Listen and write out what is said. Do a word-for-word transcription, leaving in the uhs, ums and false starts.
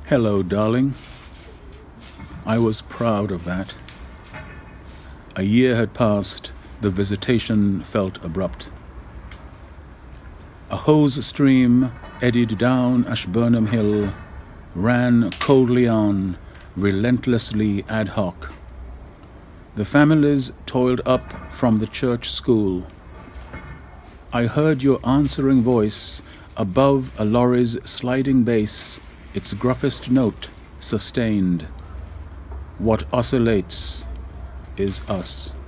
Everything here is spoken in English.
Hello, darling. I was proud of that. A year had passed, the visitation felt abrupt. A hose stream eddied down Ashburnham Hill, ran coldly on, relentlessly ad hoc. The families toiled up from the church school. I heard your answering voice above a lorry's sliding bass, its gruffest note sustained. What oscillates is us.